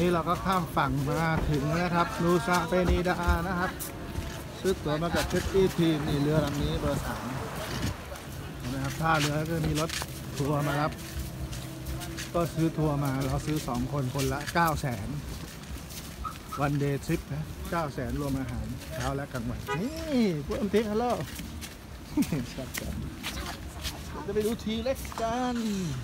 นี้เราก็ข้ามฝั่งมาถึงแล้วครับนูซาเปนีดานะครับซื้อตั๋วมาจากเจ็ตตี้ทีมนี่เรือลำนี้เบอร์ 3นะครับท่าเรือก็มีรถทัวร์มารับก็ซื้อทัวร์มาเราซื้อ2 คนคนละ 900,000วันเดย์ทริปนะ900,000รวมอาหารเช้าและกลางวันนี่พูดอัมเทฮัลโหลชัดกันจะไปดูทีเล็กกัน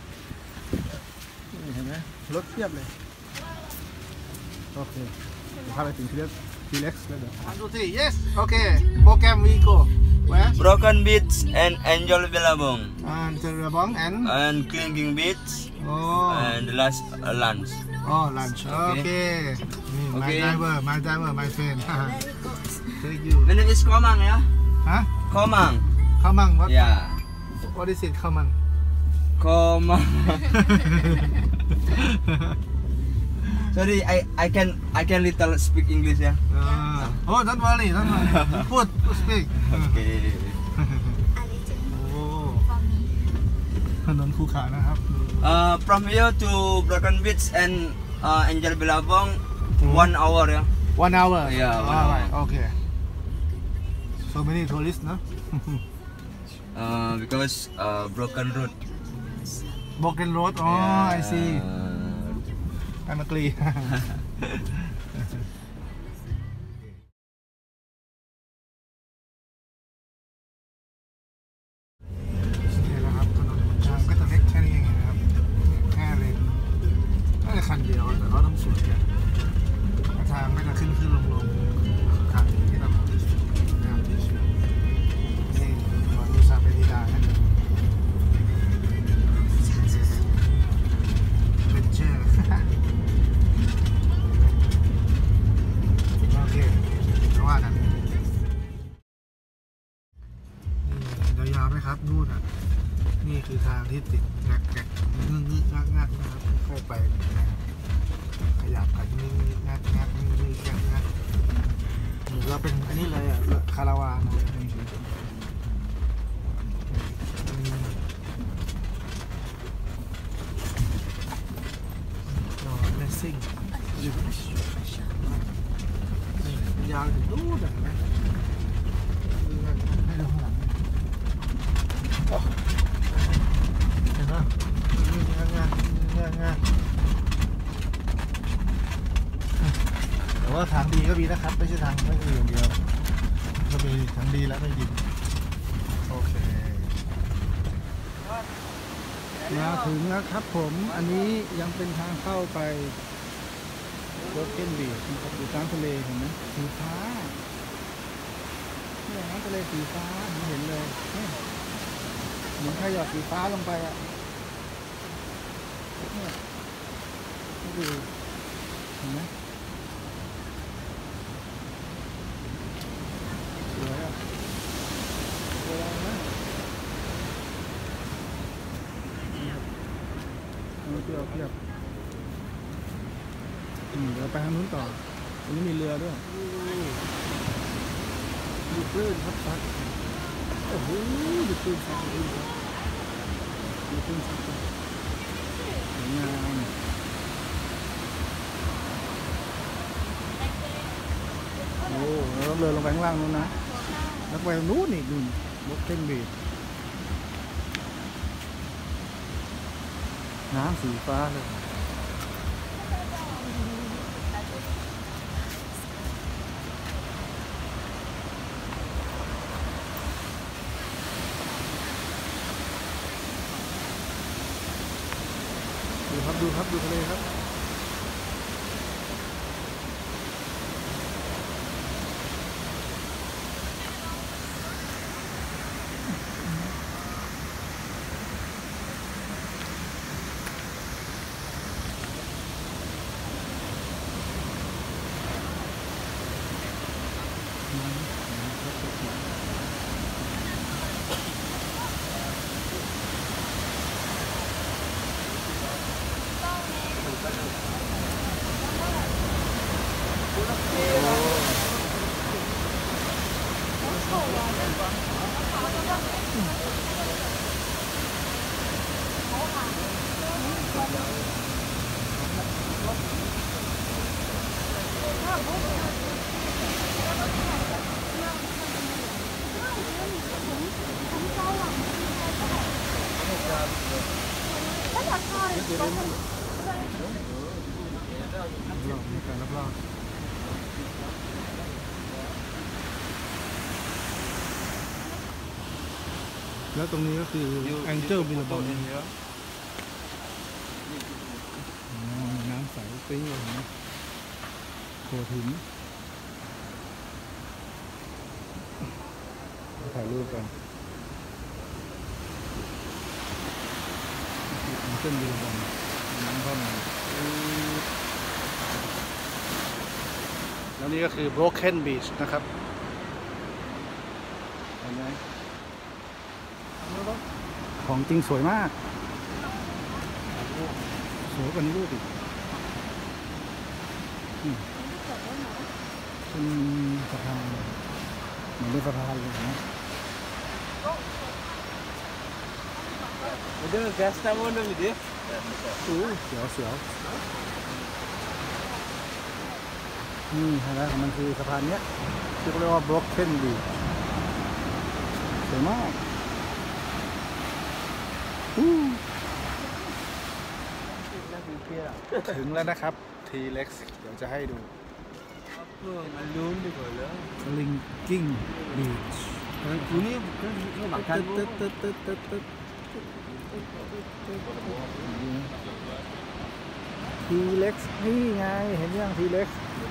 นี่เห็นไหมรถเทียบเลยโอเคพาไปถึงทีเล็กแล้วเดี๋ยว1 2 3 yes โอเคโปรแกรมวีโก้ where Broken Beach and Angel Billabong Billabong and Clinging Beach and the last lunch lunch โอเคนี่ my driver my friend thank you my name is Komang ya ฮะ Komang what is it Komang sorry I can little speak English ya don't worry put speak okay ถนนคูขานะครับ from here to Broken Beach and Angel Billabong 1 hour ya 1 hour yeah 1 hour okay so many tourists no because broken road I see I'm agree นี่แหละครับถนนทางก็จะเล็กแค่นี้เองนะครับแค่เลนน่าจะคันเดียวแต่เขาต้องสวนกันทางก็จะขึ้นลงขับที่เรางามที่สุดนี่ก่อนดูซาเปนีดานะเป็นเชื่อโอเคเพราะว่านั้นนี่ยาวๆไหมครับนู่นอ่ะนี่คือทางที่ติดแงกๆงึกๆงักๆนะครับค่อยๆไปขยับกันงึกๆงักๆงึกๆงักๆเราเป็นอันนี้เลยอ่ะคาราวานเลสซิ่งยาวถึงนู่นนะให้เราข้างหลังเห็นไหมงานแต่ว่าทางดีก็มีนะครับไม่ใช่ทางไม่ดีอย่างเดียวก็มีทางดีและไม่ดีโอเคมาถึงแล้วครับผมอันนี้ยังเป็นทางเข้าไปรถเคนบีนะครับอยู่กลางทะเลเห็นไหมสีฟ้าเนี่ยน้ำทะเลสีฟ้าเห็นเลยเหมือนใครหยอดสีฟ้าลงไปอ่ะเนี่ยดูเห็นไหมสวยอ่ะสวยนะเทียบเดี๋ยวไปทางนู้นต่อตรงนี้มีเรือด้วยมีคลื่นครับซัดโอ้โหมีคลื่นซัดมีคลื่นซัดสวยงามโอ้แล้วเรือลงไปข้างล่างนู้นนะแล้วไปนู้นอีกนู่นรถเท่งบีน้ำสีฟ้าเลยดูครับดูทะเลครับอบๆมีการรอบๆแล้วตรงนี้ก็คือ Angel Billabong น้ำใสปิ้งเห็นไหมโขดหินถ่ายรูปกันเส้นดีกันน้ำเข้ามาแล้วนี่ก็คือ Broken Beach นะครับเห็นไหมของจริงสวยมากสวยกว่านี้รูปอีกเป็นสะพานเหมือนเป็นสะพานเลยนะเดี๋ยวแก๊สน้ำมันเลยดิเสียวนี่ฮะนะมันคือสะพานเนี้ยที่เขาเรียกว่า Broken Beach สวยมากถึงแล้วนะครับ T-Rex เดี๋ยวจะให้ดู Linking Beach T-Rex นี่ไงเห็นยัง T-Rex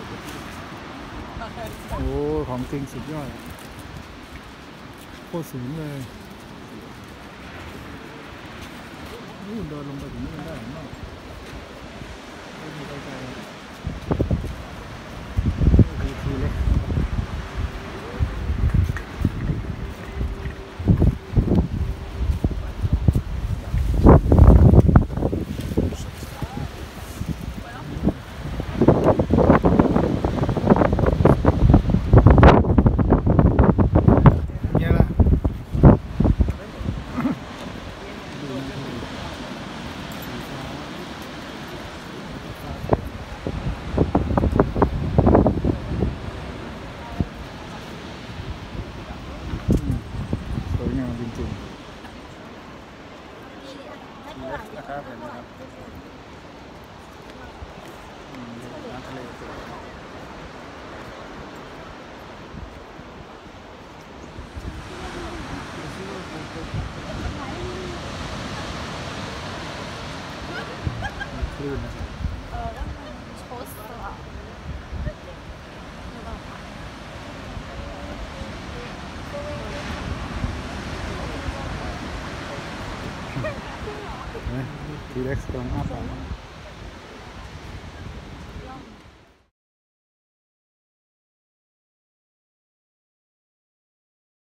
โอ้ของจริงสุดยอดโคตรสูงเลยนี่เดินลงไปถึงนี่ได้ไหมไม่มีใครใจนี่คือ T-Rexสวยงามจริงๆนะครับเห็นไหมครับน้ำทะเลสวยคลื่นนะครับT-Rex กำลังอ้าปาก